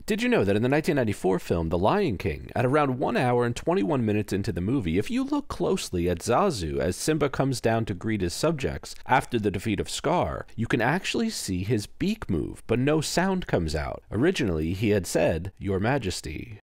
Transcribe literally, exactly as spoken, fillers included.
Did you know that in the nineteen ninety-four film The Lion King, at around one hour and twenty-one minutes into the movie, if you look closely at Zazu as Simba comes down to greet his subjects after the defeat of Scar, you can actually see his beak move, but no sound comes out. Originally, he had said, "Your Majesty."